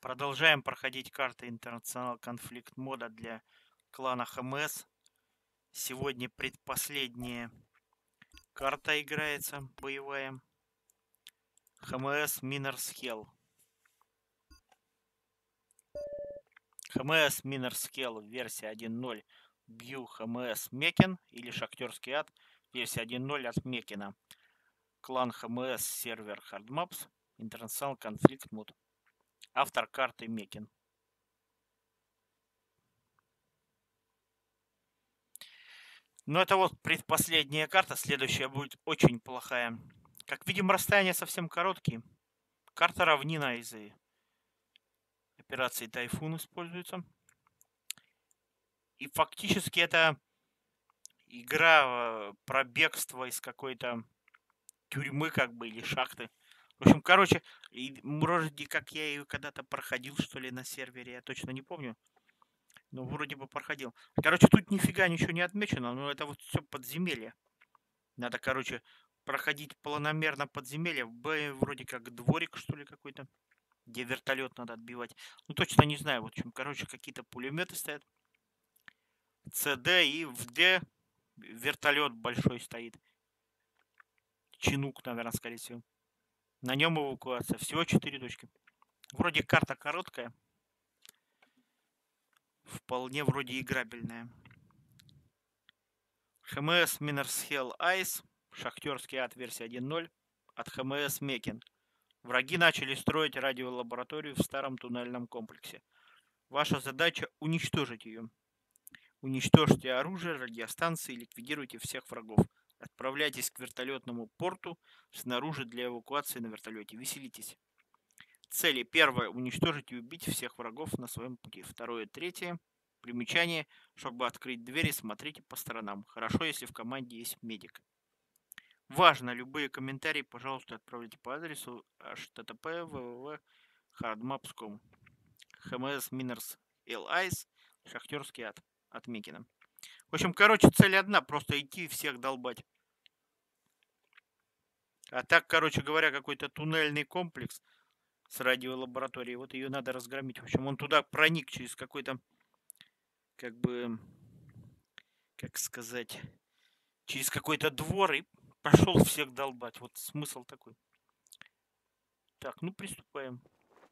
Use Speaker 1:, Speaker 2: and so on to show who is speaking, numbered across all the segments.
Speaker 1: Продолжаем проходить карты International Conflict мода для клана ХМС. Сегодня предпоследняя карта играется, боевая. ХМС Miners Hell. ХМС Miners Hell версия 1.0. Бью ХМС Мекин или Шахтерский ад. Версия 1.0 от Мекина. Клан ХМС сервер Hardmaps. International Conflict мод. Автор карты Мекин. Ну, это вот предпоследняя карта. Следующая будет очень плохая. Как видим, расстояния совсем короткие. Карта равнина из-за операции Тайфун используется. И фактически это игра про бегство из какой-то тюрьмы, как бы, или шахты. В общем, короче, вроде как я ее когда-то проходил, что ли, на сервере, я точно не помню. Но вроде бы проходил. Короче, тут нифига ничего не отмечено, но это вот все подземелье. Надо, короче, проходить планомерно подземелье. Вроде как дворик, что ли, какой-то, где вертолет надо отбивать. Ну, точно не знаю. Вот в чем, короче, какие-то пулеметы стоят. ЦД и в Д вертолет большой стоит. Чинук, наверное, скорее всего. На нем эвакуация. Всего 4 точки. Вроде карта короткая. Вполне вроде играбельная. ХМС Miners Hell Ice. Шахтерский ад версия 1.0. От ХМС Мекин. Враги начали строить радиолабораторию в старом туннельном комплексе. Ваша задача – уничтожить ее. Уничтожьте оружие, радиостанции, ликвидируйте всех врагов. Отправляйтесь к вертолетному порту снаружи для эвакуации на вертолете. Веселитесь. Цели. Первое. Уничтожить и убить всех врагов на своем пути. Второе. Третье. Примечание. Чтобы открыть двери, смотрите по сторонам. Хорошо, если в команде есть медик. Важно, любые комментарии, пожалуйста, отправляйте по адресу http://www.hardmaps.com. ХМС Miners Hell Ice. Шахтерский ад. От Мекина. В общем, короче, цель одна. Просто идти и всех долбать. А так, короче говоря, какой-то туннельный комплекс с радиолабораторией. Вот ее надо разгромить. В общем, он туда проник через какой-то, как бы, как сказать, через какой-то двор и пошел всех долбать. Вот смысл такой. Так, ну приступаем.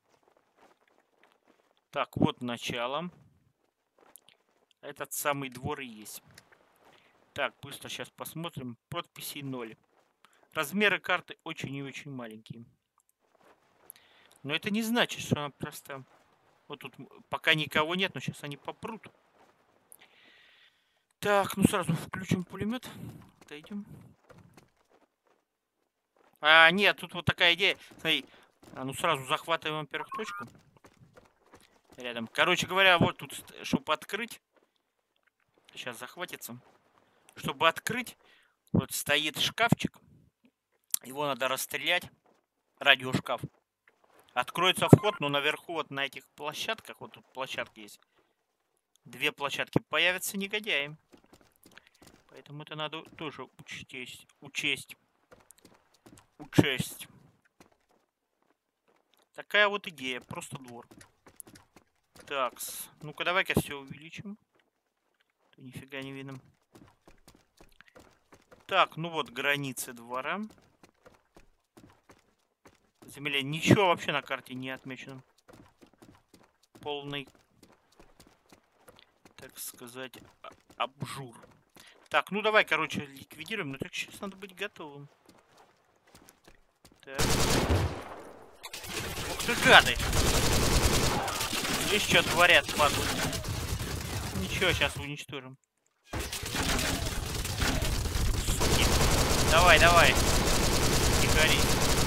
Speaker 1: Так, вот начало. Этот самый двор и есть. Так, быстро сейчас посмотрим. Подписей 0. Размеры карты очень и очень маленькие. Но это не значит, что она просто... Вот тут пока никого нет, но сейчас они попрут. Так, ну сразу включим пулемет. Отойдем. А, нет, тут вот такая идея. Смотри, ну сразу захватываем, во-первых, точку. Рядом. Короче говоря, вот тут, чтобы открыть. Сейчас захватится. Чтобы открыть, вот стоит шкафчик. Его надо расстрелять. Радиошкаф. Откроется вход, но наверху вот на этих площадках, вот тут площадки есть. 2 площадки, появятся негодяи. Поэтому это надо тоже учесть. Такая вот идея, просто двор. Такс. Ну-ка, давай-ка все увеличим. То нифига не видно. Так, ну вот границы двора. Земля. Ничего вообще на карте не отмечено. Полный, так сказать, обжур. Так, ну давай, короче, ликвидируем. Но только сейчас надо быть готовым. Так. Ух ты, гады! Видишь, что творят, падлы? Ничего, сейчас уничтожим. Суки. Давай, давай. Тихори.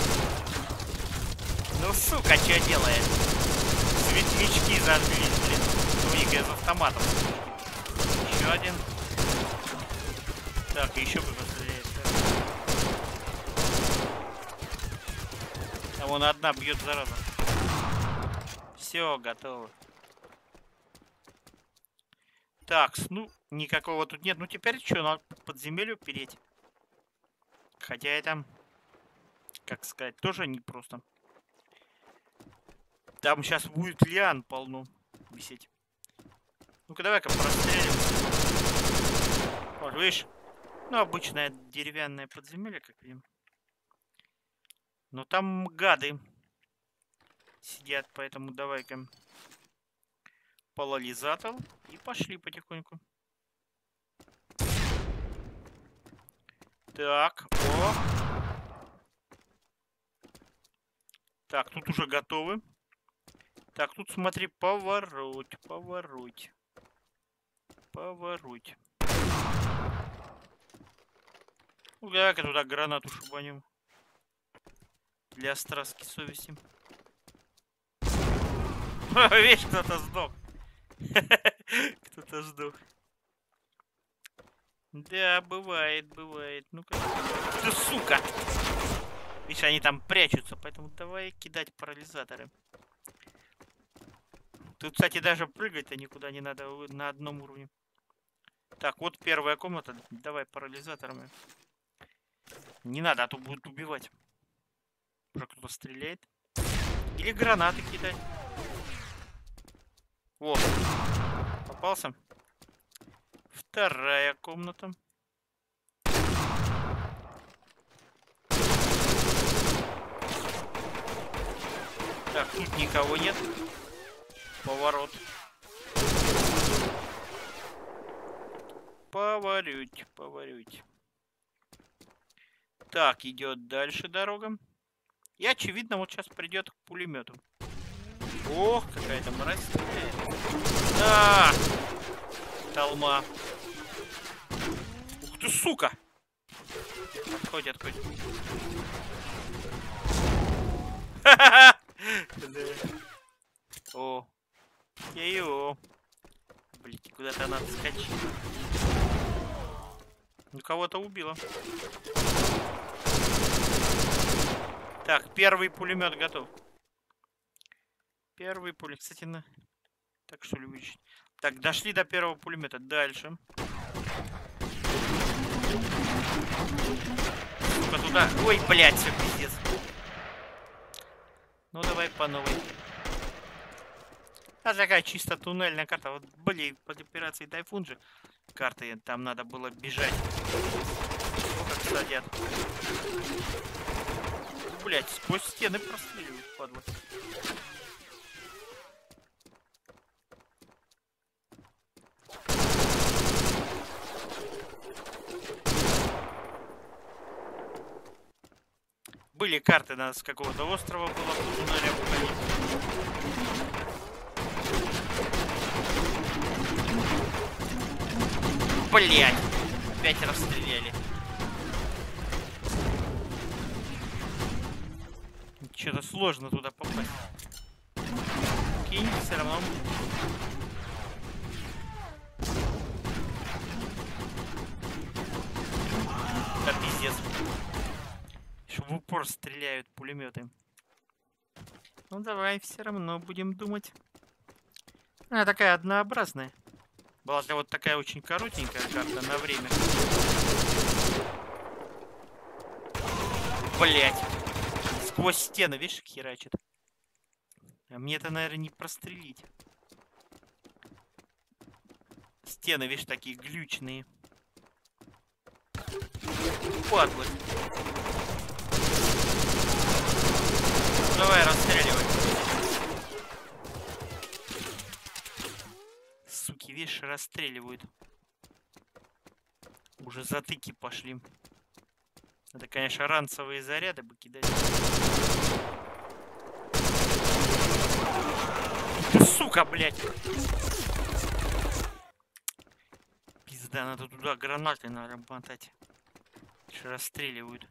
Speaker 1: Ну, сука, что делает? Светлячки зажглись, блин. У них из автоматов. Еще один. Так, еще кто-то стреляет. А вон одна бьет, зараза. Все, готово. Так, ну, никакого тут нет. Ну, теперь что, надо подземелью переть. Хотя это, как сказать, тоже непросто. Там сейчас будет лиан полно висеть. Ну-ка, давай-ка прострелим. Вот, видишь? Ну, обычное деревянное подземелье, как видим. Но там гады сидят, поэтому давай-ка полализатор и пошли потихоньку. Так, о. Так, тут уже готовы. Так, тут смотри, поворот, поворот. Поворот. Ну, давай-ка туда гранату шибанем. Для страстки совести. Видишь, кто-то сдох. Кто-то сдох. Да, бывает, бывает. Ну-ка. Ты, сука! Видишь, они там прячутся, поэтому давай кидать парализаторы. Тут, кстати, даже прыгать-то никуда не надо, на одном уровне. Так, вот первая комната. Давай парализаторами. Не надо, а то будут убивать. Уже кто-то стреляет. Или гранаты кидать. О, попался. Вторая комната. Так, тут никого нет. Поворот. Поворот, поворот. Так, идет дальше дорога. И очевидно, вот сейчас придет к пулемету. Ох, какая-то мразь стреляет. Да! Толма. Ух ты, сука! Отходи, отходи. Ха-ха-ха! О. Ей-о. Блин, куда-то надо скачать. Ну, кого-то убило. Так, первый пулемет готов. Первый пулемет. Кстати, на... Так, что ли, вычесть? Так, дошли до первого пулемета. Дальше. Сука, туда. Ой, блядь, все пиздец. Ну, давай по новой. А такая чисто туннельная карта. Вот, блин, под операцией Тайфун же карты, там надо было бежать. О, как садят. Блять, сквозь стены простреливают, падла. Были карты, надо с какого-то острова было в туннеле уходить. Блять, опять расстреляли. Что-то сложно туда попасть. Кинь, все равно. Да пиздец. Еще в упор стреляют пулеметы. Ну давай, все равно будем думать. Она такая однообразная. Была вот такая очень коротенькая карта на время. Блять. Сквозь стены, видишь, херачит. А мне это, наверное, не прострелить. Стены, видишь, такие глючные. Падлы. Давай расстреливай. Суки, видишь, расстреливают. Уже затыки пошли. Это, конечно, ранцевые заряды бы кидать. Сука, блядь. Пизда, надо туда гранаты надо мотать. Расстреливают.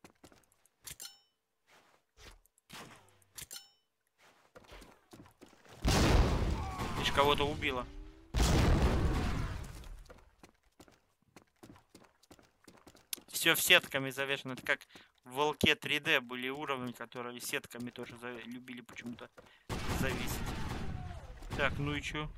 Speaker 1: Видишь, кого-то убило. Все сетками завешено. Это как в Волке 3D были уровни, которые сетками тоже любили почему-то зависеть. Так, ну и чё?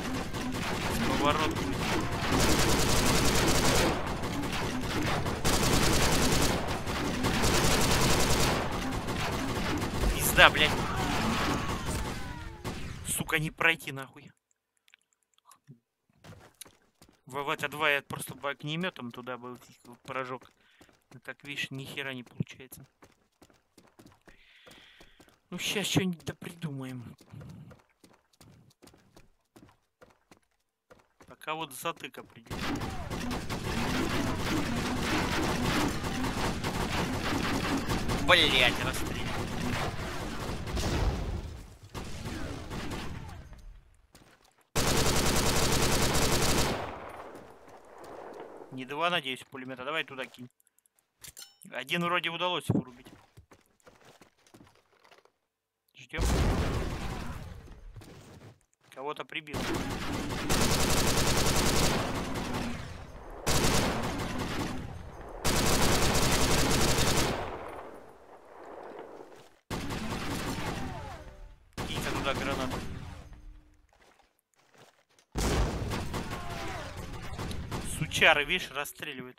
Speaker 1: Поворот. пизда, блядь. Сука, не пройти нахуй. В ВВТ-2 я просто огнеметом туда был поражок. Но так видишь, ни хера не получается. Ну сейчас что-нибудь да придумаем. Пока вот затык определил. Блять, расстрелял. Не два, надеюсь, пулемета. Давай туда кинь. Один вроде удалось вырубить. Ждем. Кого-то прибил. Кинь-ка туда гранату. Сучары, видишь, расстреливают.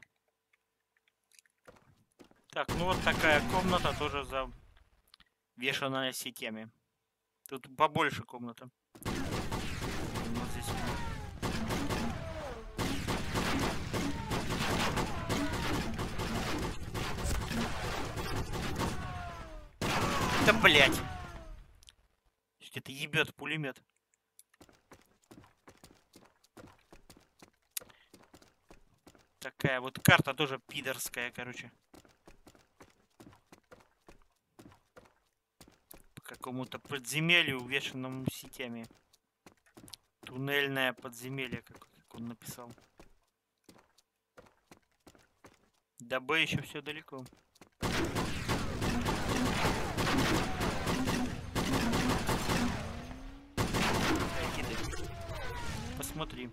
Speaker 1: Так, ну вот такая комната тоже завешенная сетями. Тут побольше комната. Вот здесь. Да блять. Где-то ебет пулемет. Такая вот карта тоже пидорская, короче. По какому-то подземелью, увешанному сетями. Туннельное подземелье, как он написал. До Б еще все далеко. Посмотри.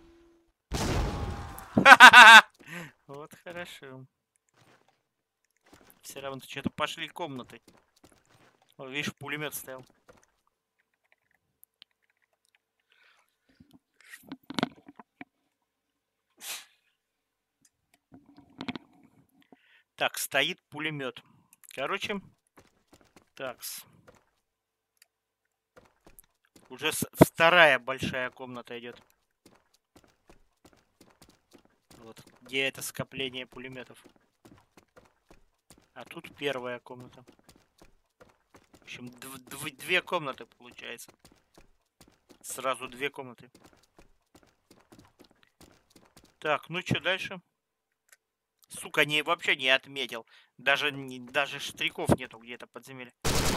Speaker 1: Вот хорошо. Все равно что-то пошли комнаты. Вот, видишь, пулемет стоял. Так, стоит пулемет. Короче, такс. Уже вторая большая комната идет. Вот, где это скопление пулеметов. А тут первая комната. В общем, две комнаты получается. Сразу две комнаты. Так, ну что дальше? Сука, вообще не отметил. Даже штриков нету где-то подземелье.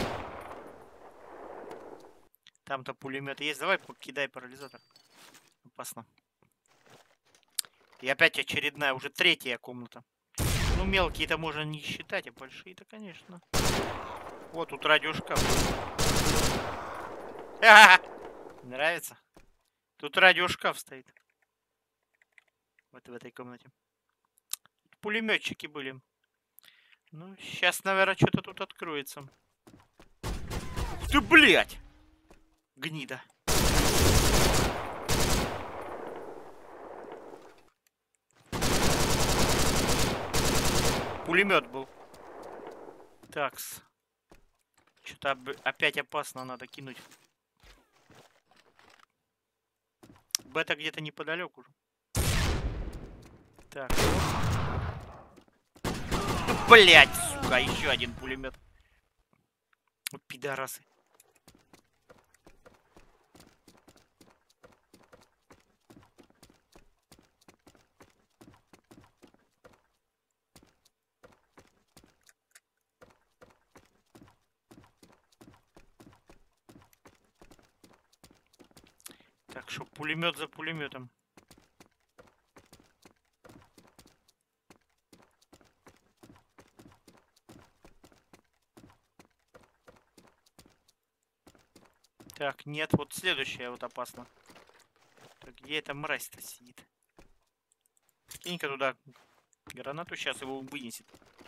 Speaker 1: Там-то пулемет есть. Давай кидай парализатор. Опасно. И опять очередная, уже третья комната. Ну, мелкие-то можно не считать, а большие-то, конечно. Вот тут радиошкаф. Нравится? Тут радиошкаф стоит. Вот в этой комнате. Пулеметчики были. Ну, сейчас, наверное, что-то тут откроется. Ух ты, блядь! Гнида. Пулемет был. Такс. Что-то опять опасно, надо кинуть. Бета где-то неподалеку. Так. Блять, сука, еще один пулемет. Вот пидорасы. Так что пулемет за пулеметом. Так, нет, вот следующая вот опасно. Так, где эта мразь-то сидит? Кинь-ка туда гранату, сейчас его вынесет.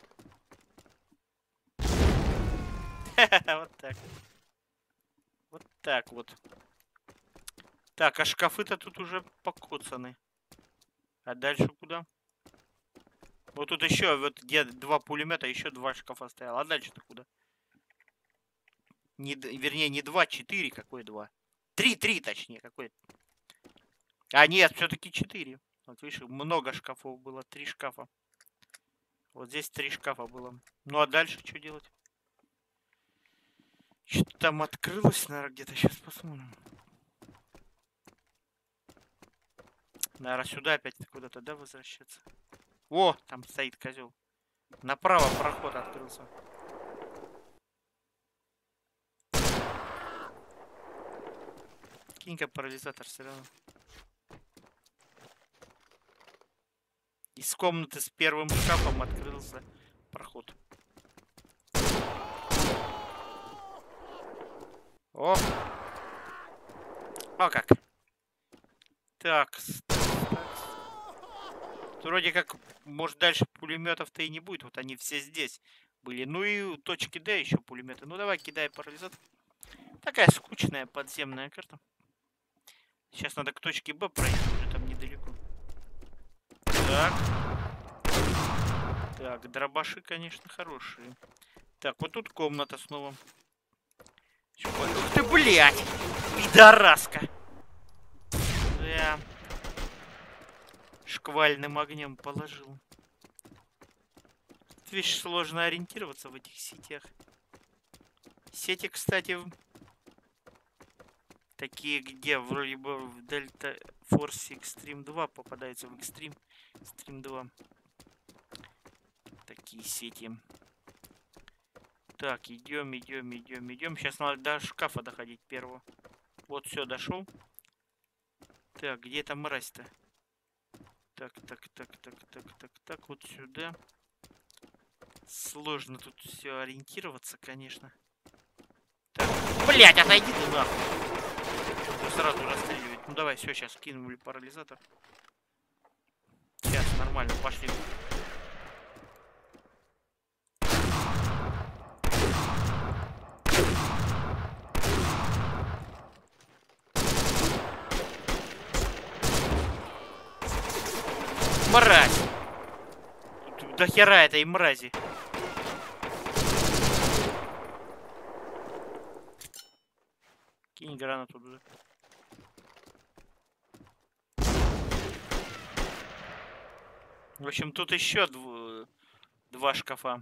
Speaker 1: Вот так. Вот так вот. Так, а шкафы-то тут уже покоцаны. А дальше куда? Вот тут еще, вот где два пулемета, еще два шкафа стояло. А дальше-то куда? Вернее, не 2, 4. Какой 2? 3, точнее. Какой? А, нет, все-таки 4. Вот видишь, много шкафов было. 3 шкафа. Вот здесь 3 шкафа было. Ну а дальше что делать? Что-то там открылось, наверное, где-то. Сейчас посмотрим. Наверное, сюда опять куда-то, да, возвращаться? О, там стоит козел. Направо проход открылся. Кинь-ка парализатор все равно. Из комнаты с первым шкафом открылся проход. О! О как! Так. Вроде как, может, дальше пулеметов-то и не будет. Вот они все здесь были. Ну и точки Д еще пулеметы. Ну давай, кидай парализатор. Такая скучная подземная карта. Сейчас надо к точке Б пройти, уже там недалеко. Так. Так, дробаши, конечно, хорошие. Так, вот тут комната снова. Ух ты, блядь! Пидораска! Да. Шквальным огнем положил. Видишь, сложно ориентироваться в этих сетях. Сети, кстати, такие, где вроде бы в Delta Force Extreme 2 попадаются в Extreme 2. Такие сети. Так, идем. Сейчас надо до шкафа доходить первого. Вот, все, дошел. Так, где эта мразь-то? Так, вот сюда. Сложно тут все ориентироваться, конечно. Так, блять, отойди ты нахуй. Сразу расстреливать. Ну давай, все, сейчас кинули парализатор. Сейчас, нормально, пошли. Мразь! Тут до хера этой мрази. Кинь гранату туда. В общем, тут еще два шкафа.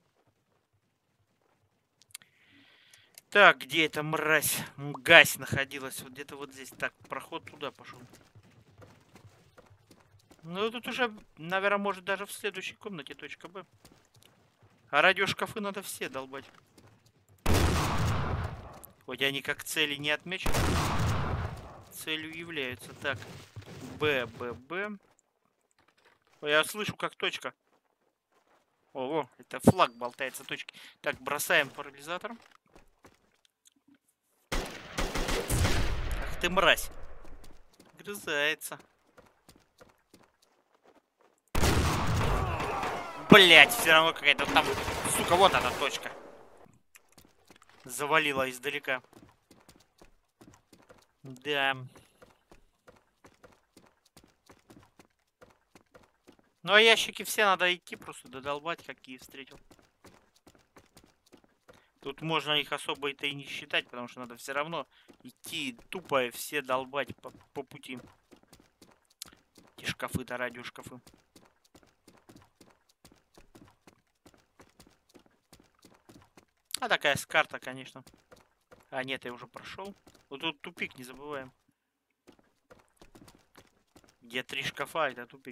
Speaker 1: Так, где эта мразь? Мгась находилась. Вот где-то вот здесь. Так, проход туда пошел. Ну, тут уже, наверное, может даже в следующей комнате точка Б. А радиошкафы надо все долбать. Хоть они как цели не отмечены. Целью являются. Так, Б. Ой, я слышу, как точка. Ого, это флаг болтается точки. Так, бросаем парализатор. Ах ты мразь. Грызается. Блять, все равно какая-то там, сука, вот она точка. Завалила издалека. Да. Ну а ящики все надо идти просто додолбать, какие встретил. Тут можно их особо это и не считать, потому что надо все равно идти тупо и все долбать по пути. Эти шкафы-то, радиошкафы. А такая карта, конечно. А нет, я уже прошел. Вот тут тупик, не забываем. Где 3 шкафа, это тупик.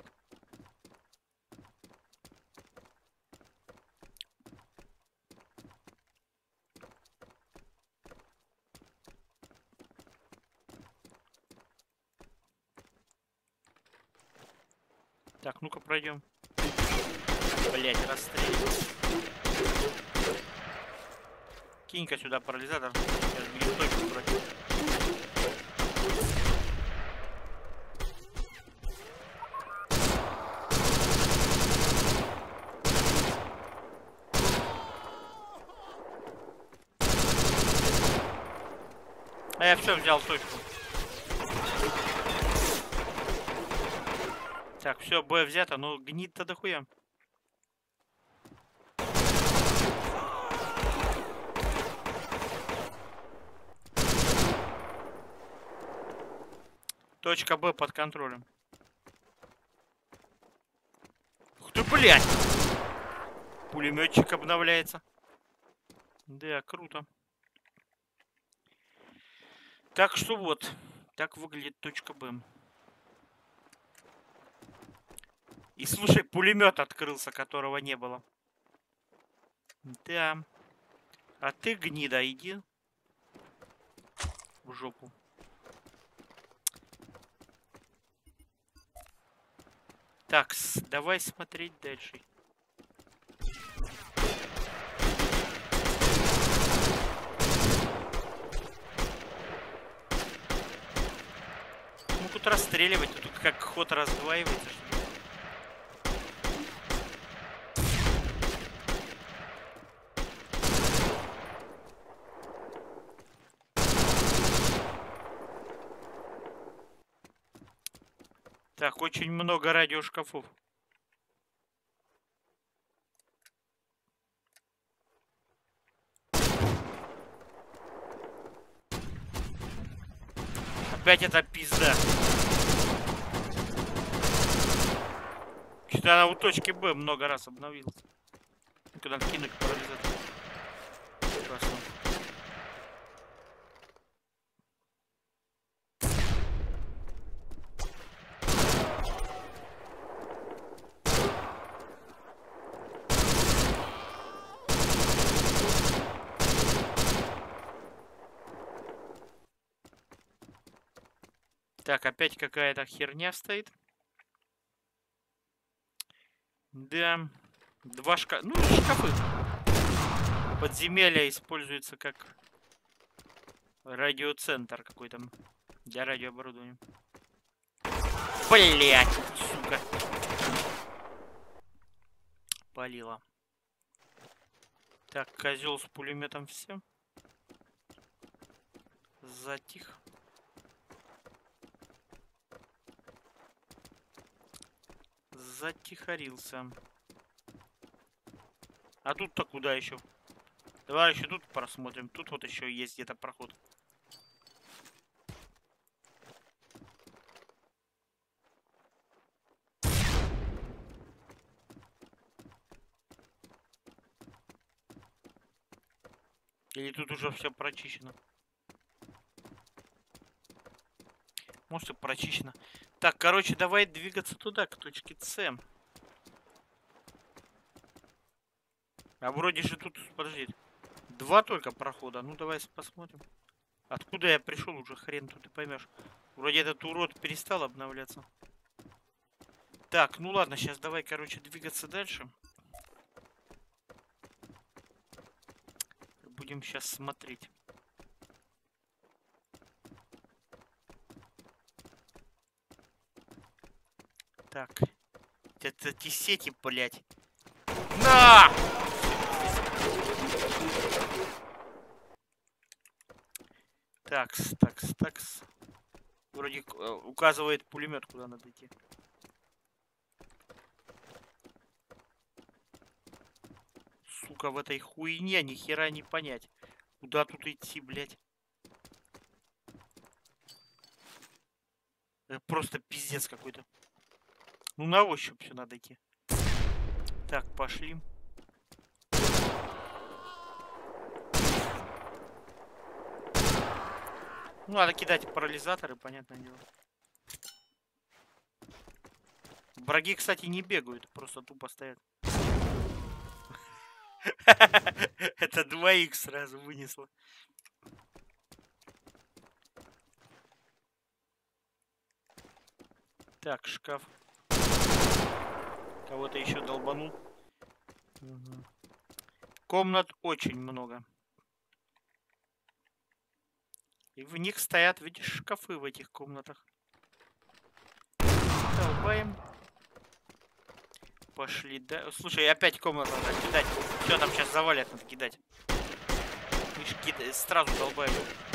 Speaker 1: Так, ну-ка пройдем. Блять, расстреливай. Кинь-ка сюда парализатор. Сейчас будем точку брать. А я все взял точку. Так, все, Б взято, но гнит-то дохуя. Точка Б под контролем. Ух ты, блядь! Пулеметчик обновляется. Да, круто. Так что вот. Так выглядит точка Б. И слушай, пулемет открылся, которого не было. Да. А ты, гнида, иди в жопу. Так, давай смотреть дальше. Ну тут расстреливать, тут как ход раздваивается, что ли? Так, очень много радиошкафов. Опять эта пизда. Что-то она у точки Б много раз обновилась. Когда кинуть парализатор. Прекрасно. Так, опять какая-то херня стоит. Да. Два шкафа. Ну, шкафы. Подземелье используется как радиоцентр какой-то для радиооборудования. Блять, сука. Палила. Так, козел с пулеметом все. Затих. Затихарился. А тут-то куда еще? Давай еще тут просмотрим. Тут вот еще есть где-то проход. Или тут уже все прочищено? Может и прочищено. Так, короче, давай двигаться туда, к точке С. А вроде же тут, подожди, два только прохода. Ну давай посмотрим. Откуда я пришел, уже хрен тут и поймешь. Вроде этот урод перестал обновляться. Так, ну ладно, сейчас давай, короче, двигаться дальше. Будем сейчас смотреть. Так. Это эти сети, блядь. На! Такс, такс, такс. Вроде указывает пулемет, куда надо идти. Сука, в этой хуйне ни хера не понять. Куда тут идти, блядь? Это просто пиздец какой-то. Ну на ощупь все надо идти. Так, пошли. Ну, надо кидать парализаторы, понятное дело. Враги, кстати, не бегают, просто тупо стоят. Это 2х сразу вынесло. Так, шкаф. Кого-то еще долбанул. Угу. Комнат очень много. И в них стоят, видишь, шкафы в этих комнатах. Долбаем. Пошли, да. Слушай, опять комнату надо кидать. Все, там сейчас завалят, надо кидать. Видишь, сразу долбаем.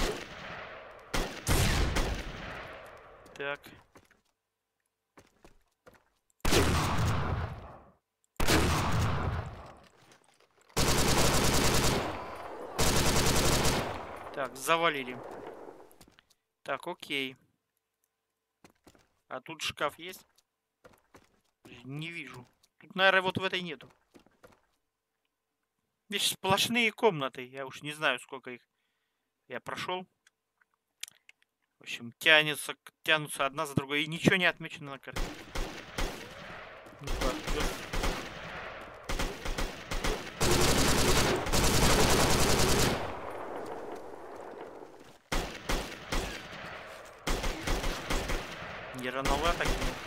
Speaker 1: Так. Так, завалили. Так, окей. А тут шкаф есть? Не вижу. Тут, наверное, вот в этой нету. Здесь сплошные комнаты. Я уж не знаю, сколько их я прошел. В общем, тянутся одна за другой. И ничего не отмечено на карте. Не рановато.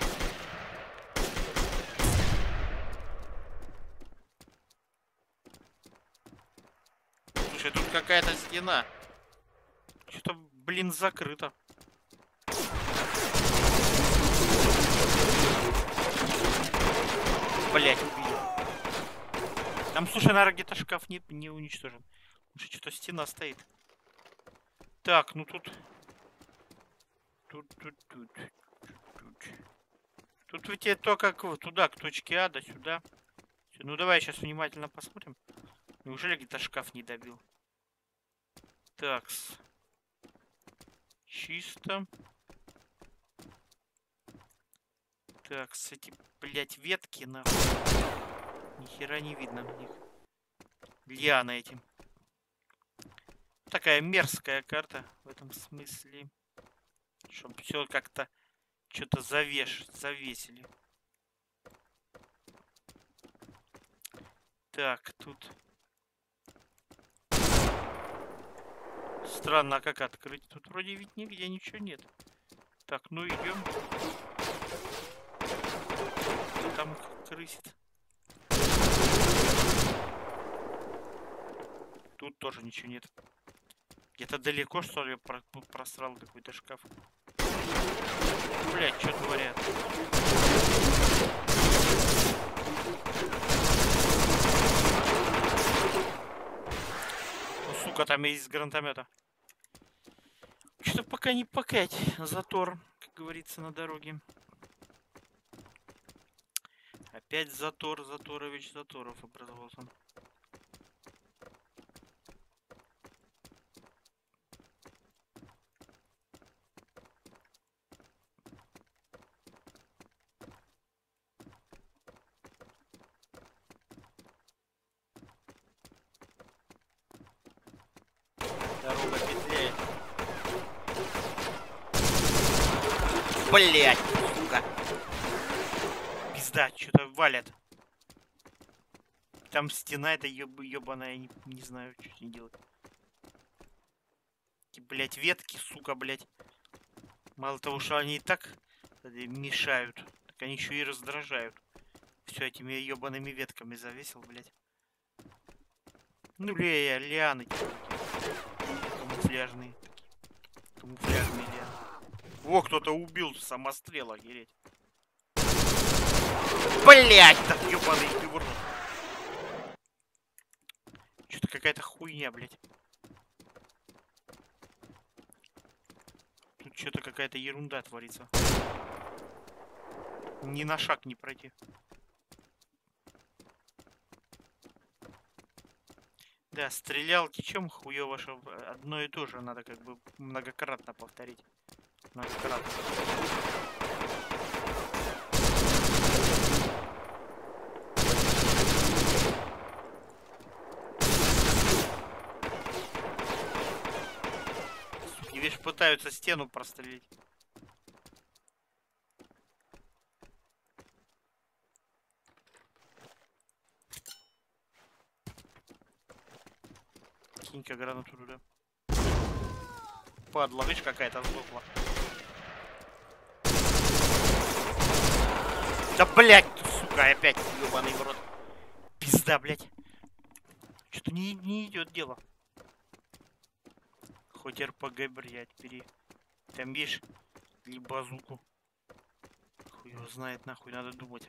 Speaker 1: Слушай, тут какая-то стена. Что-то, блин, закрыто. Блять, убили. Там, слушай, наверное, где-то шкаф не уничтожен. Слушай, что-то стена стоит. Так, ну тут... Тут ведь только туда, к точке А, до сюда. Ну давай сейчас внимательно посмотрим. Неужели где-то шкаф не добил? Такс. Чисто. Так, эти, блять, ветки, нахуй. Ни хера не видно в них. Лиана этим. Такая мерзкая карта в этом смысле. Чтоб все как-то что-то завесили. Так, тут... Странно, а как открыть? Тут вроде ведь нигде ничего нет. Так, ну идем. Там крысит. Тут тоже ничего нет. Где-то далеко, что ли, просрал какой-то шкаф. Блять, что творят? Ну, сука, там есть гранатомета. Что-то пока не покать. Затор, как говорится, на дороге. Опять Заторович Заторов образовался. Дорога петляет. Блять, сука. Пизда, что-то валят. Там стена эта ебаная, не знаю, что с ней делать. Эти, блять, ветки, сука, блять. Мало того, что они и так мешают, так они еще и раздражают. Все этими ебаными ветками завесил, блять. Ну, лианы. Камуфляжные. Камуфляжные лианы. Во, кто-то убил самострела, охереть. Блять, так ебаный ты в рот. Что-то какая-то хуйня, блять. Тут что-то какая-то ерунда творится. Ни на шаг не пройти. Да, стрелялки чем хуёво, что одно и то же надо как бы многократно повторить. Многократно. Суки, видишь, пытаются стену прострелить. Кинь-ка гранату туда. Падла, видишь, какая-то сдохла. Да блять, сука, опять ебаный в рот. Пизда, блять. Что-то не идет дело. Хоть РПГ, блять, бери. Там видишь, или базуку. Хуй его знает, нахуй, надо думать.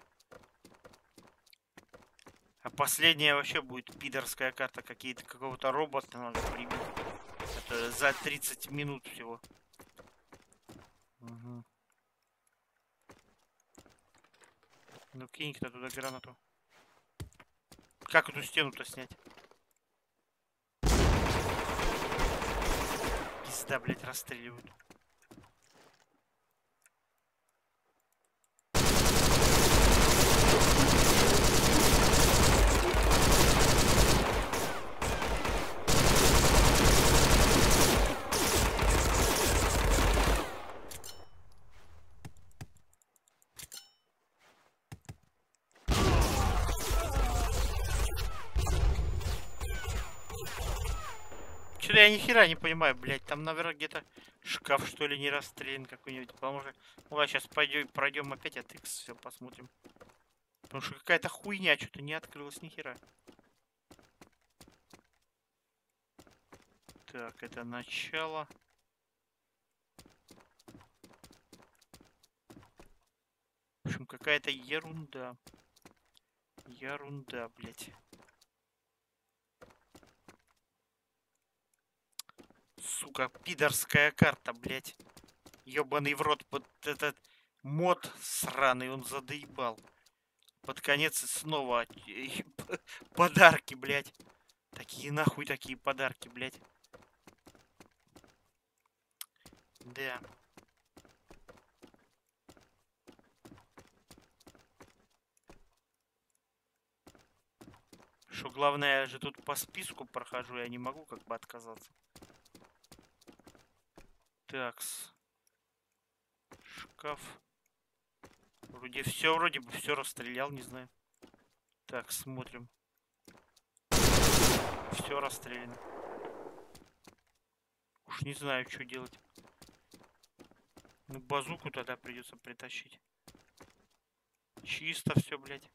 Speaker 1: А последняя вообще будет пидорская карта. Какого-то робота надо прибить. Это за 30 минут всего. Угу. Ну кинь-ка туда гранату. Как эту стену-то снять? Пизда, блять, расстреливают. Что-то я ни хера не понимаю, блядь. Там, наверное, где-то шкаф, что ли, не расстрелян какой-нибудь. Потому что... Ну, ладно, сейчас пройдем опять от X, все посмотрим. Потому что какая-то хуйня что-то не открылась ни хера. Так, это начало. В общем, какая-то ерунда. Ерунда, блядь. Сука, пидорская карта, блядь. Ёбаный в рот, под этот мод сраный, он задоебал. Под конец снова подарки, блядь. Такие нахуй такие подарки, блядь. Да. Что главное, я же тут по списку прохожу, я не могу как бы отказаться. Такс. Шкаф. Вроде бы все расстрелял, не знаю. Так, смотрим. Все расстреляно. Уж не знаю, что делать. Ну, базуку тогда придется притащить. Чисто все, блядь.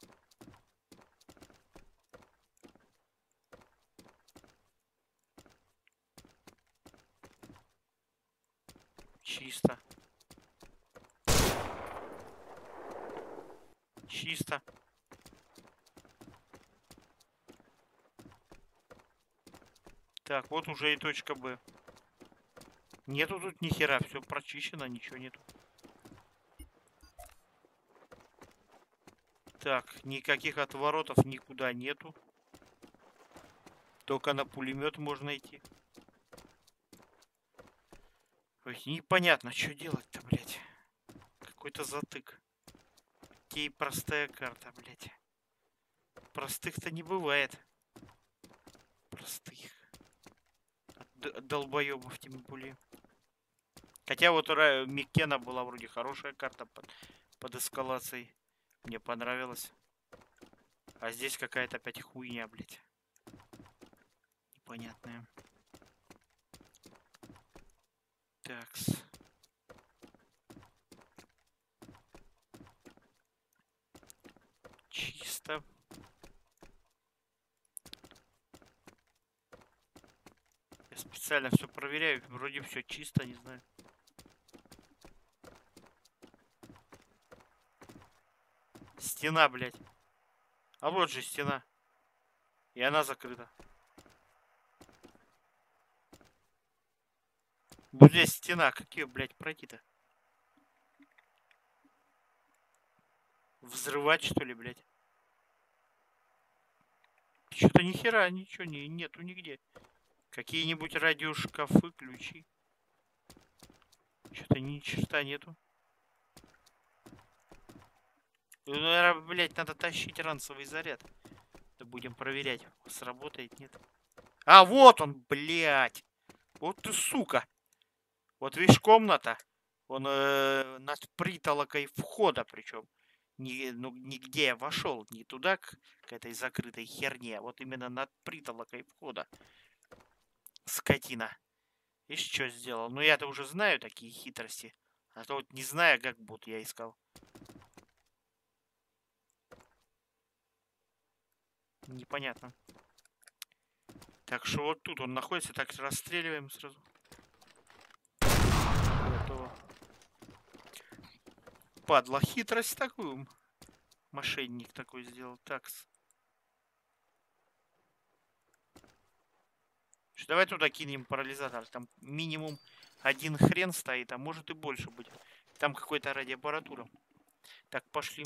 Speaker 1: Чисто. Чисто. Так, вот уже и точка Б. Нету тут ни хера, все прочищено, ничего нету. Так, никаких отворотов никуда нету. Только на пулемет можно идти. Ой, непонятно, что делать-то, блядь. Какой-то затык. Окей, простая карта, блядь. Простых-то не бывает. Простых. Долбоебов тем более. Хотя вот у Миккена была вроде хорошая карта под эскалацией. Мне понравилось. А здесь какая-то опять хуйня, блядь. Непонятная. Такс. Чисто. Я специально все проверяю. Вроде все чисто, не знаю. Стена, блядь. А вот же стена. И она закрыта. Вот здесь стена. Как ее, блядь, пройти-то? Взрывать, что ли, блядь? Что-то ни хера ничего нету нигде. Какие-нибудь радиошкафы, ключи. Что-то ни черта нету. Ну, наверное, блядь, надо тащить ранцевый заряд. Да будем проверять, сработает, нет. А, вот он, блядь. Вот ты, сука. Вот видишь, комната. Он над притолокой входа, причем. Нигде я вошел, не туда, к этой закрытой херне, а вот именно над притолокой входа. Скотина. Видишь, что сделал? Ну, я-то уже знаю такие хитрости. А то вот не знаю, как будто я искал. Непонятно. Так что вот тут он находится, так расстреливаем сразу. Готово. Падла, хитрость такую. Мошенник такой сделал. Такс. Давай туда кинем парализатор. Там минимум один хрен стоит, а может и больше быть. Там какой-то радиоаппаратура. Так, пошли.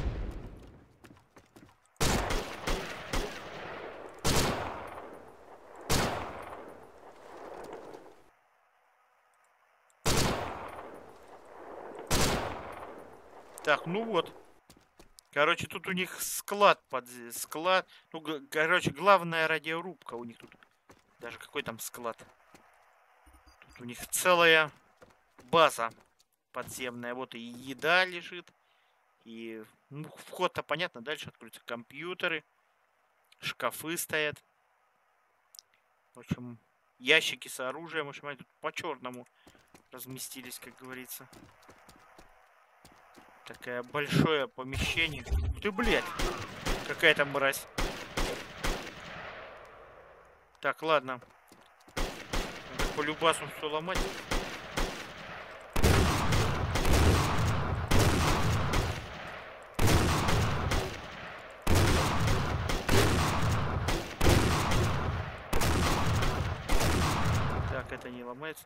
Speaker 1: Так, ну вот. Короче, тут у них склад склад. Ну, короче, главная радиорубка у них тут. Даже какой там склад. Тут у них целая база подземная. Вот и еда лежит. И ну, вход-то понятно. Дальше откроются компьютеры. Шкафы стоят. В общем, ящики с оружием. В общем, они тут по-черному разместились, как говорится. Такое большое помещение. Ты, блядь, какая-то мразь. Так, ладно. Надо по любасу все ломать. Так, это не ломается.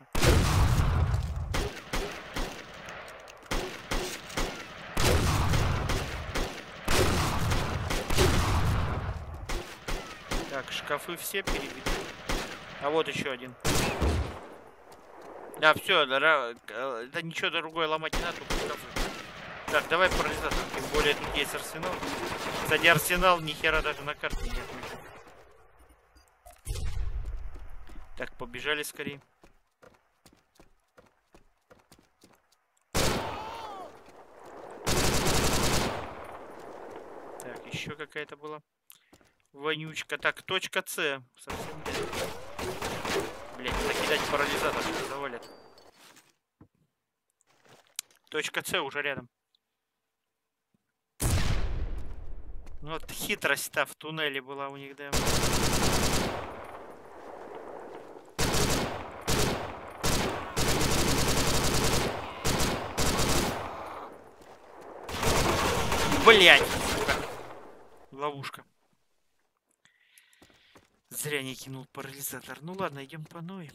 Speaker 1: Так, шкафы все перебиты. А вот еще один. Да, все, да ничего другое ломать не надо, только шкафы. Так, давай парализатор, тем более тут есть арсенал. Кстати, арсенал ни хера даже на карте не отмечен. Так, побежали скорее. Так, еще какая-то была вонючка. Так, точка С. Совсем. Блять, накидать парализатор, что завалят. Точка С уже рядом. Ну вот хитрость-то в туннеле была у них, да. Блять, сука. Ловушка. Зря не кинул парализатор. Ну ладно, идем по новой.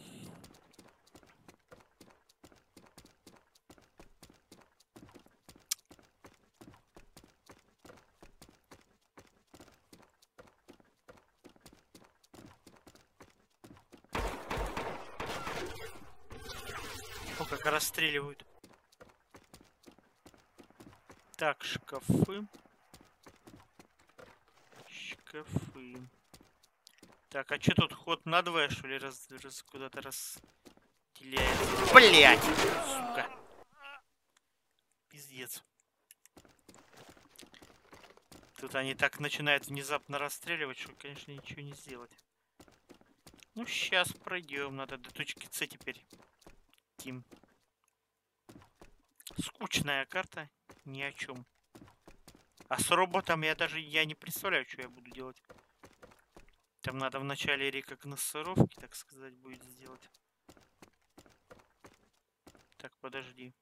Speaker 1: О, как расстреливают. Так, шкафы. Шкафы. Так, а что тут ход на 2, что ли, куда-то разделяется? Блять, сука. Пиздец. Тут они так начинают внезапно расстреливать, что, конечно, ничего не сделать. Ну, сейчас пройдем. Надо до точки С теперь. Тим. Скучная карта. Ни о чем. А с роботом я не представляю, что я буду делать. Там надо в начале рекогносцировки, так сказать, будет сделать. Так, подожди.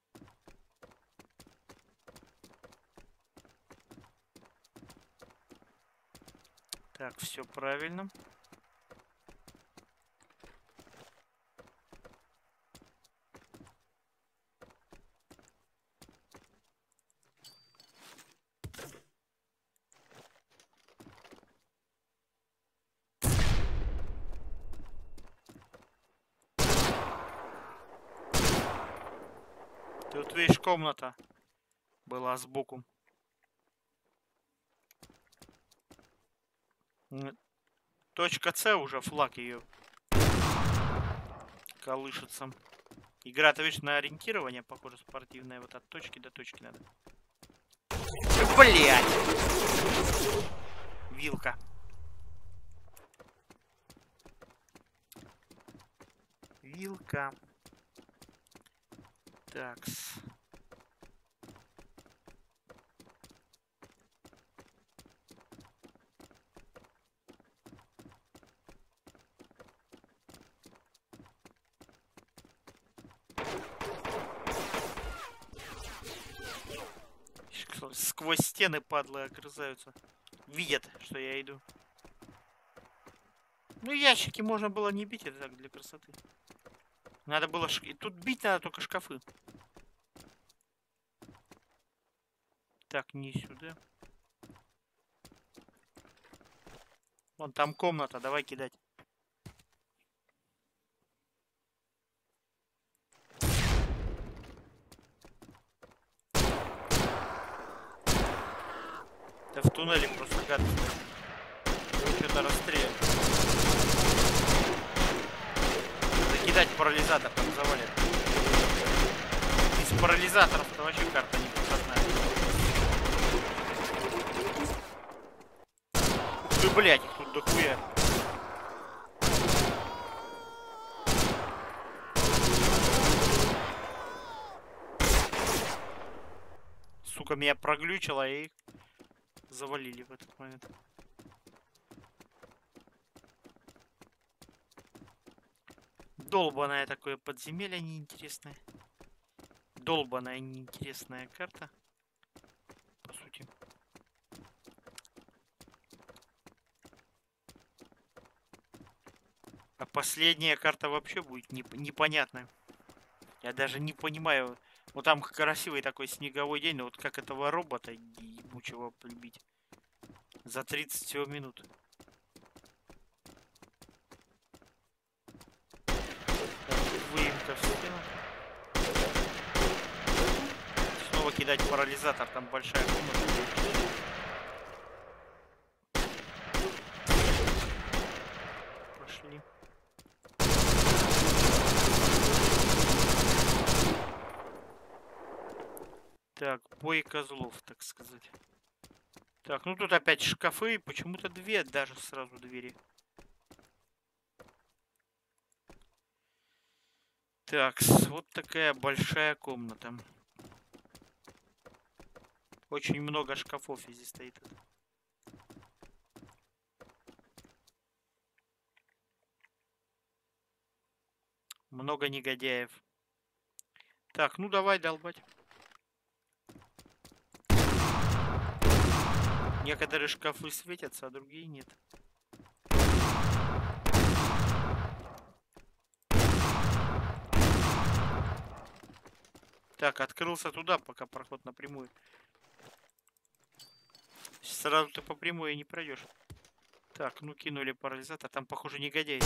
Speaker 1: Так, все правильно. Ты вот видишь, комната была сбоку. Точка С уже, флаг ее колышется. Игра-то, видишь, на ориентирование, похоже, спортивная. Вот от точки до точки надо. Блять! Вилка. Вилка. Такс. Сквозь стены падлы огрызаются. Видят, что я иду. Ну, ящики можно было не бить, это так, для красоты. Надо было... И тут бить надо только шкафы. Так, не сюда. Вон там комната, давай кидать. Да в туннеле просто гад. Его что-то расстреливает. Закидать парализатор, там завалит. Из парализаторов-то вообще карта не проходная. Ух ты, блядь, их тут дохуя. сука, меня проглючило и завалили в этот момент. Долбаное такое подземелье неинтересное. Долбаная неинтересная карта. По сути. А последняя карта вообще будет непонятная. Я даже не понимаю. Вот там красивый такой снеговой день, но вот как этого робота ебучего полюбить. За 30 всего минут. Выемка в стену. Снова кидать парализатор, там большая комната. Пошли. Так, бой козлов, так сказать. Так, ну тут опять шкафы, почему-то две даже сразу двери. Так, вот такая большая комната. Очень много шкафов здесь стоит. Много негодяев. Так, ну давай долбать. Некоторые шкафы светятся, а другие нет. Так, открылся туда, пока проход напрямую. Сразу ты по прямой не пройдешь. Так, ну кинули парализатор. Там, похоже, негодяй.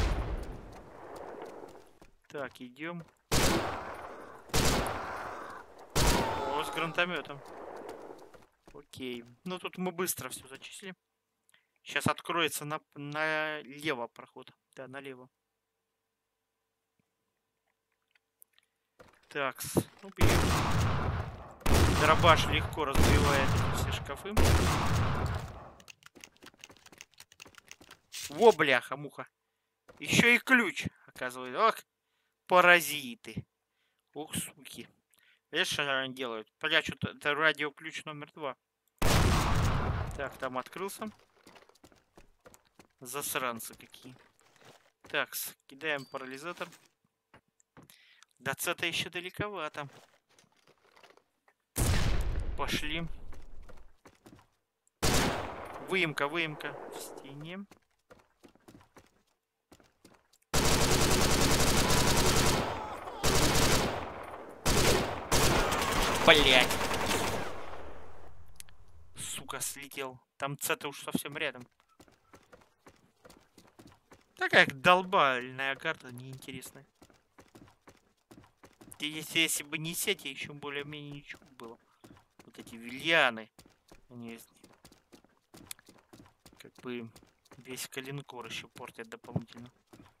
Speaker 1: Так, идем. О, с гранатометом. Окей. Ну тут мы быстро все зачислим. Сейчас откроется налево проход. Да, налево. Так, ну, дробаш легко разбивает эти все шкафы. Во, бляха, муха. Еще и ключ, оказывается. Ох, паразиты. Ух, суки. Видишь, что они делают? Бля, что-то это радиоключ номер 2. Так, там открылся. Засранцы какие. Так, кидаем парализатор. До С-то еще далековато. Пошли. Выемка, выемка в стене. Блять. Сука, слетел. Там С-то уж совсем рядом. Такая долбальная карта, неинтересная. Если бы не сеть, еще более-менее ничего было. Вот эти вильяны. Они как бы весь калинкор еще портят дополнительно.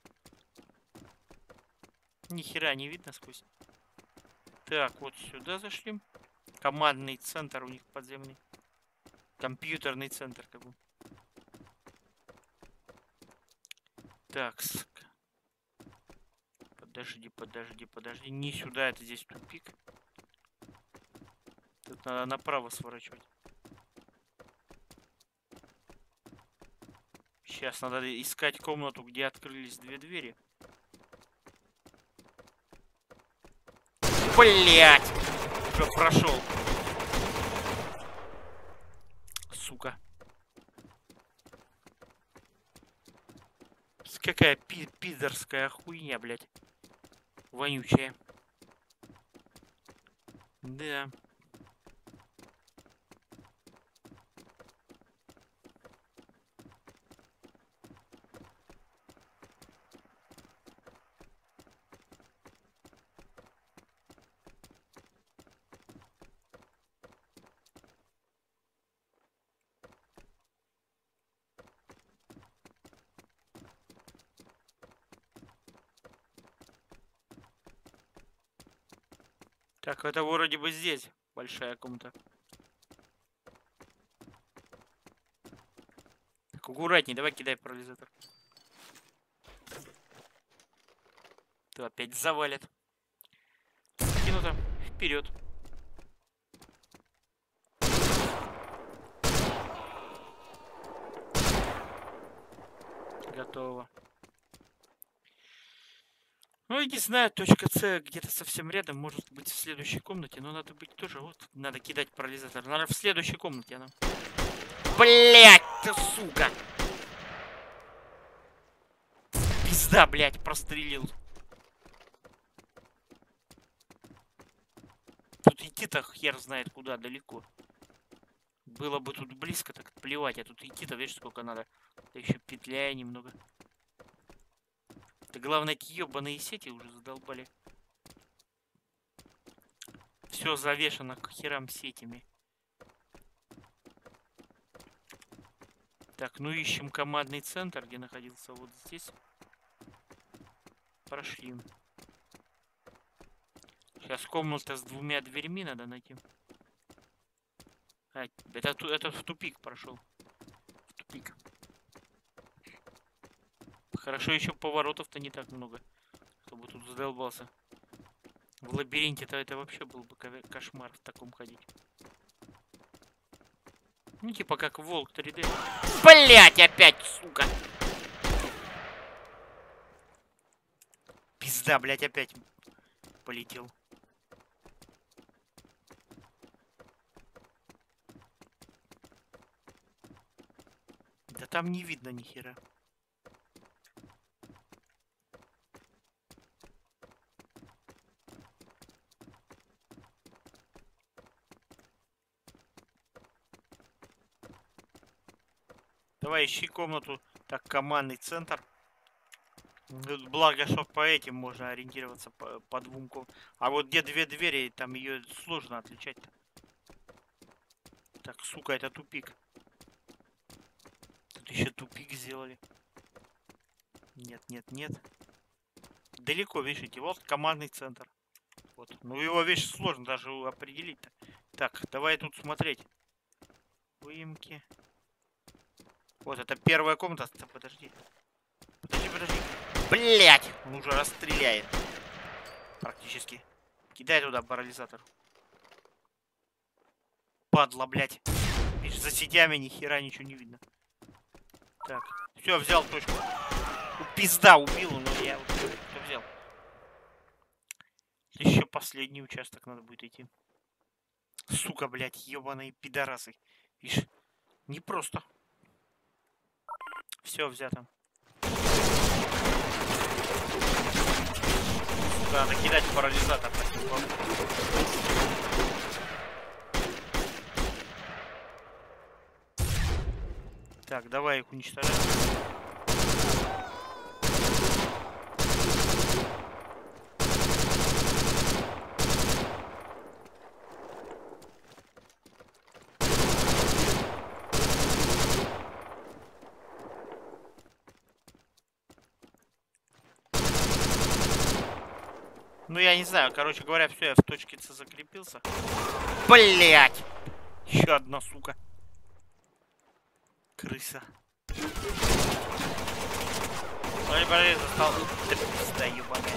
Speaker 1: Ни хера не видно сквозь. Так, вот сюда зашли. Командный центр у них подземный. Компьютерный центр как бы. Так, подожди. Не сюда, это здесь тупик. Тут надо направо сворачивать. Сейчас надо искать комнату, где открылись две двери. Блять! Уже прошел. Сука. Какая пидорская хуйня, блядь. Вонючая. Да. Так, это вроде бы здесь большая комната. Так, аккуратней, давай кидай парализатор. Ты опять завалит. Кинуто. Вперед. готово. Ну, я не знаю, точка С где-то совсем рядом, может быть в следующей комнате, но надо быть тоже, вот, надо кидать парализатор. Надо в следующей комнате она. Блять, ты сука! Пизда, блять, прострелил. Тут идти-то хер знает куда, далеко. Было бы тут близко, так плевать, а тут идти-то, видишь, сколько надо. Да еще петляя немного. Да главное, эти ебаные сети уже задолбали. Все завешено к херам сетями. Так, ну ищем командный центр, где находился вот здесь. Прошли. Сейчас комната с 2 дверьми надо найти. А, это в тупик прошел. В тупик. Хорошо, еще поворотов-то не так много, чтобы тут задолбался. В лабиринте-то это вообще был бы кошмар в таком ходить. Ну, типа как волк 3D. Блять, опять, сука! Пизда, блять, опять полетел. Да там не видно ни хера. Давай ищи комнату. Так, командный центр. Благо, что по этим можно ориентироваться по 2 комнатам. А вот где 2 двери, там ее сложно отличать-то. Так, сука, это тупик. Тут еще тупик сделали. Нет, нет, нет. Далеко, видите, вот командный центр. Вот. Ну его, видишь, сложно даже определить-то. Так, давай тут смотреть. Выемки. Вот, это первая комната. Подожди. Подожди. Блять! Он уже расстреляет. Практически. Кидай туда парализатор. Падла, блять. Видишь, за сетями ни хера ничего не видно. Так. Все, взял точку. Пизда, убил, но я вот все взял. Еще последний участок надо будет идти. Сука, блять, ебаные пидорасы. Видишь, непросто. Все взято. Сука, надо кидать парализатор. Так, давай их уничтожать. Ну, я не знаю, короче говоря, все, я в точке С закрепился. Блять! Еще одна, сука. Крыса. Ой, застал. Да пизда, ебаная.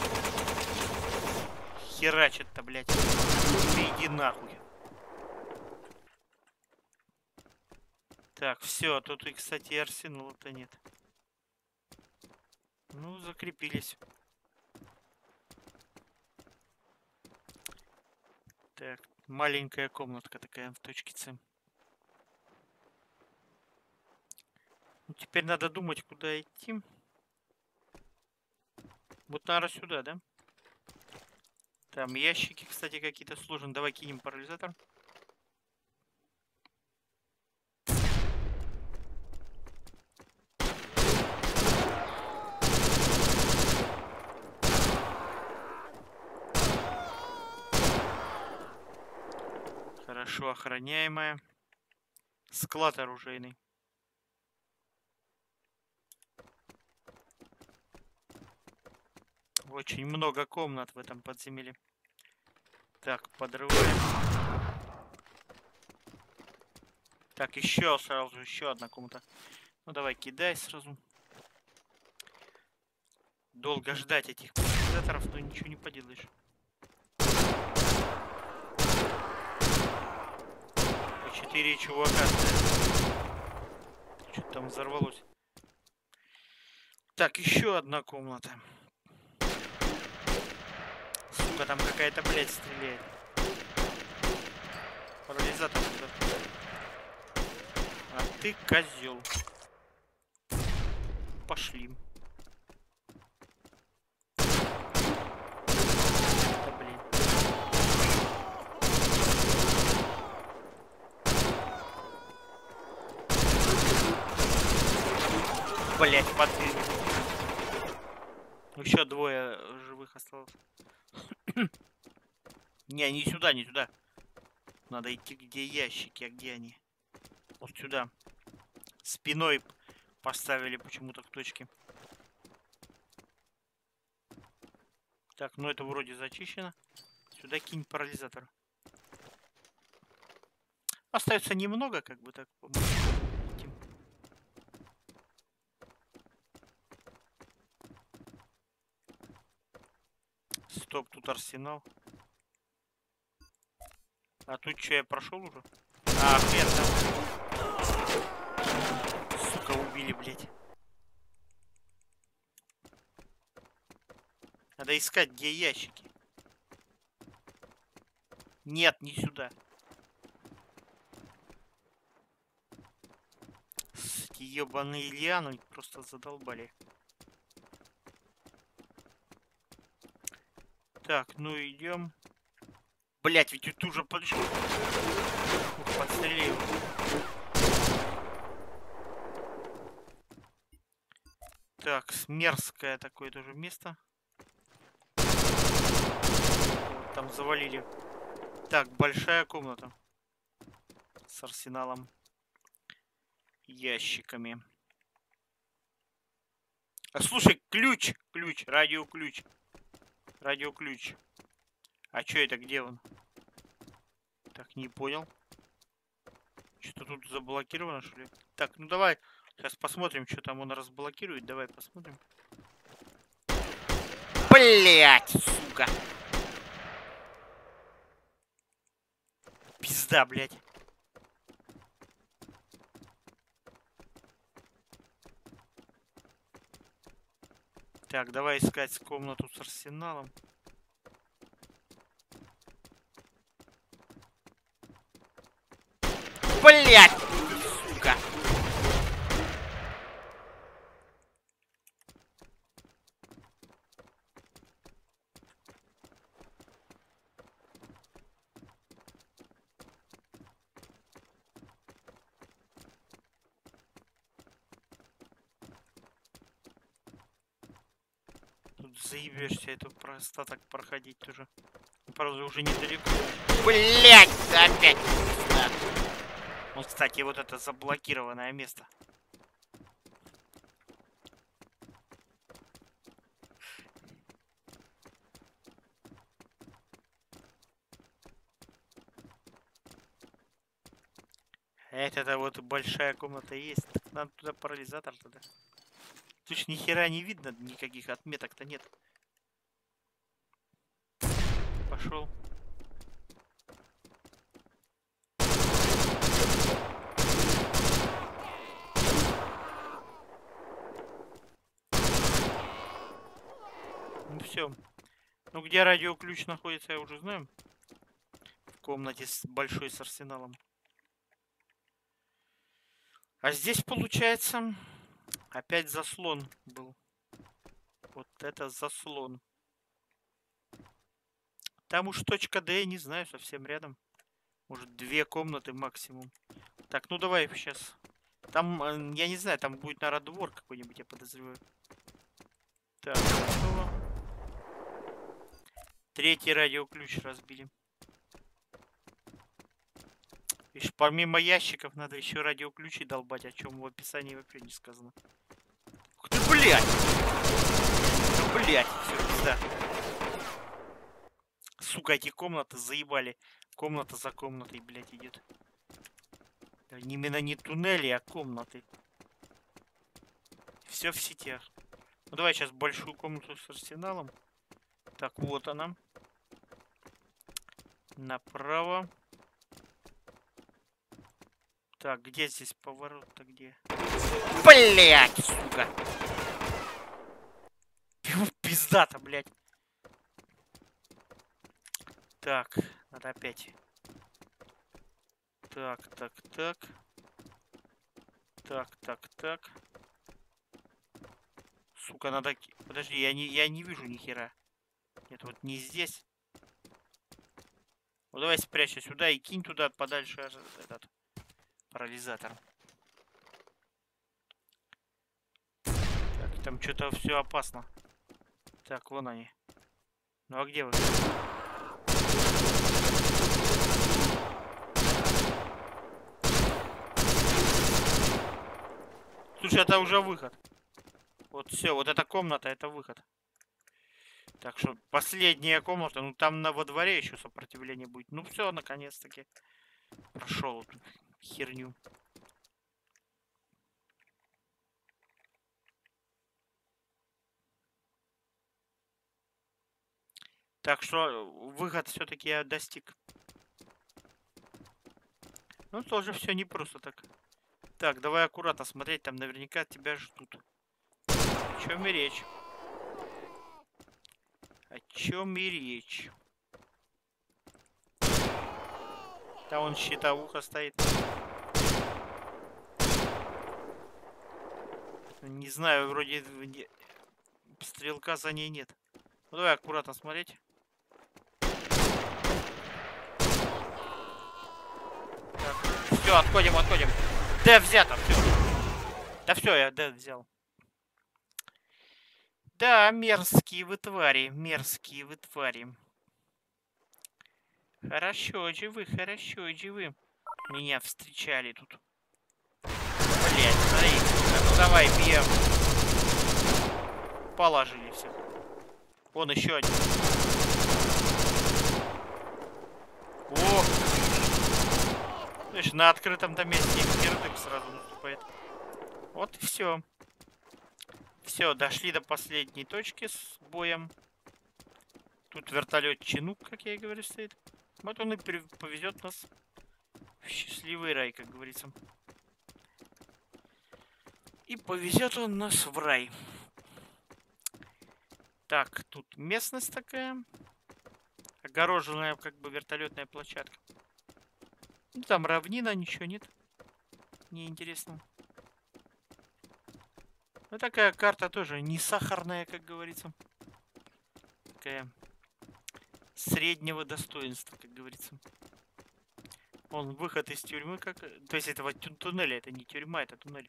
Speaker 1: Херачит-то, блять. Ты иди нахуй. Так, все, тут и, кстати, арсенала-то нет. Ну, закрепились. Так, маленькая комнатка такая в точке С. Ну, теперь надо думать, куда идти. Вот, наверное, сюда, да? Там ящики, кстати, какие-то сложные. Давай кинем парализатор. Хорошо охраняемая. Склад оружейный. Очень много комнат в этом подземелье. Так, подрываем. Так, еще сразу, еще одна комната. Ну давай, кидай сразу. Долго ждать этих парализаторов, но ничего не поделаешь. По 4 чувака. Что-то там взорвалось. Так, еще одна комната. Сука, там какая-то, блядь, стреляет. Парализатор туда. А ты козел. Пошли. Да, блин. Блять, подвиг. Еще двое живых осталось. Не, не сюда, не сюда. Надо идти, где ящики, а где они? Вот сюда. Спиной поставили почему-то к точке. Так, ну это вроде зачищено. Сюда кинь парализатор. Остается немного, как бы так. Стоп, тут арсенал. А тут что, я прошел уже? А, хрен там. Сука, убили, блядь. Надо искать, где ящики. Нет, не сюда. Эти ебаные лианы просто задолбали. Так, ну идем. Блять, ведь тут уже подошел. Подстрелил. Так, мерзкое такое тоже место. Вот, там завалили. Так, большая комната. С арсеналом. Ящиками. А слушай, ключ! Ключ, радиоключ. Радиоключ. А чё это, где он? Так, не понял. Что-то тут заблокировано, что ли? Так, ну давай, сейчас посмотрим, что там он разблокирует. Давай посмотрим. Блять, сука. Пизда, блять. Так, давай искать комнату с арсеналом. Блять, сука. Тут заебешься эту просто так проходить тоже. Правда, уже недалеко. Блять, опять. Да. Вот, кстати, вот это заблокированное место. Это вот большая комната есть. Надо туда парализатор туда. Тут ж ни хера не видно, никаких отметок-то нет. Пошел. Ну все. Ну где радиоключ находится, я уже знаю. В комнате с большой с арсеналом. А здесь получается опять заслон был. Вот это заслон. Там уж точка Д, я не знаю, совсем рядом. Может, 2 комнаты максимум. Так, ну давай сейчас. Там, я не знаю, там будет, наверное, двор какой-нибудь, я подозреваю. Так, готово. 3-й радиоключ разбили. Видишь, помимо ящиков надо еще радиоключи долбать, о чем в описании вообще не сказано. Ух ты, блядь! Да, блядь, все, пизда. Сука, эти комнаты заебали. Комната за комнатой, блядь, идет. Именно не туннели, а комнаты. Все в сетях. Ну давай сейчас большую комнату с арсеналом. Так, вот она. Направо. Так, где здесь поворот-то, где? Блять, сука! пиздата, блядь. Так, надо опять. Так. Так. Сука, надо... Подожди, я не вижу ни хера. Нет, вот не здесь. Ну давай спрячься сюда и кинь туда подальше этот парализатор. Так, там что-то все опасно. Так, вон они. Ну а где вы? Слушай, это уже выход. Вот все, вот эта комната, это выход. Так что последняя комната, ну там во дворе еще сопротивление будет. Ну все, наконец-таки прошел эту херню. Так что выход все-таки я достиг. Ну тоже все не просто так. Так, давай аккуратно смотреть, там наверняка тебя ждут. О чем и речь? О чем и речь? Да вон щитовуха стоит. Не знаю, вроде стрелка за ней нет. Ну давай аккуратно смотреть. Все, отходим. Д взято, все. Да все, я Д взял. Да, мерзкие вы твари. Хорошо же вы. Меня встречали тут. Блять, смотри. Ну давай, бьем. Положили всех. Вон еще один. О! Знаешь, на открытом-то месте кирдык сразу наступает. Вот и все. Все, дошли до последней точки с боем. Тут вертолет Чинук, как я и говорю, стоит. Вот он и повезет нас в счастливый рай, как говорится. И повезет он нас в рай. Так, тут местность такая. Огороженная как бы вертолетная площадка. Ну, там равнина, ничего нет. Неинтересно. Ну, такая карта тоже не сахарная, как говорится. Такая среднего достоинства, как говорится. Он выход из тюрьмы, как... То есть этого туннеля, это не тюрьма, это туннель.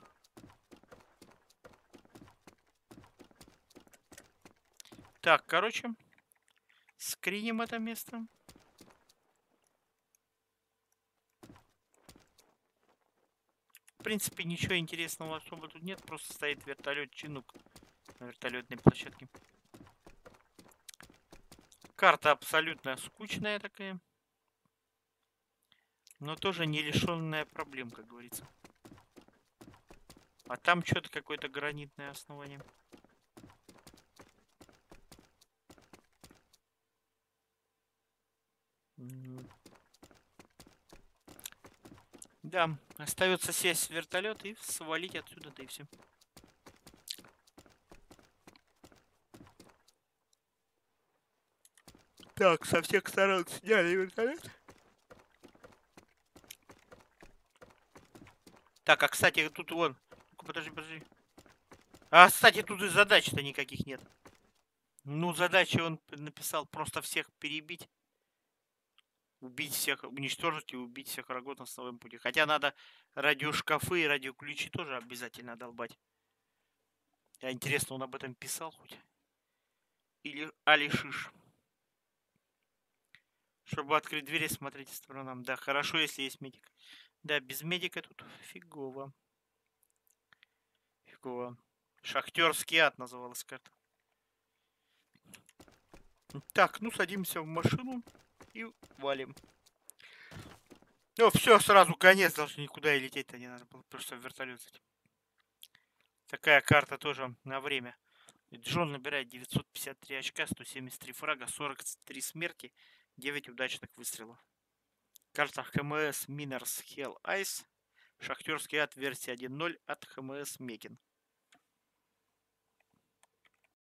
Speaker 1: Так, короче, скриним это место. В принципе, ничего интересного особо тут нет, просто стоит вертолет Чинук на вертолетной площадке. Карта абсолютно скучная такая. Но тоже не лишенная проблем, как говорится. А там что-то какое-то гранитное основание. Да, остается сесть в вертолет и свалить отсюда, да и все. Так, со всех сторон сняли вертолет. Так, а кстати, тут вон. Подожди. А, кстати, тут и задач-то никаких нет. Ну, задачи он написал просто всех перебить. Убить всех, уничтожить и убить всех врагов на своем пути. Хотя надо радиошкафы и радиоключи тоже обязательно долбать. А интересно, он об этом писал хоть? Или алишиш? Чтобы открыть двери, смотрите сторонам. Да, хорошо, если есть медик. Да, без медика тут фигово. Шахтерский ад называлась карта. Так, ну садимся в машину и валим. Ну, все, сразу конец, даже никуда и лететь-то не надо было, просто в вертолет. Такая карта тоже на время. Джон набирает 953 очка, 173 фрага, 43 смерти, 9 удачных выстрелов. Карта ХМС Miners Hell Ice. Шахтерский ад версия 1.0 от ХМС Мекин.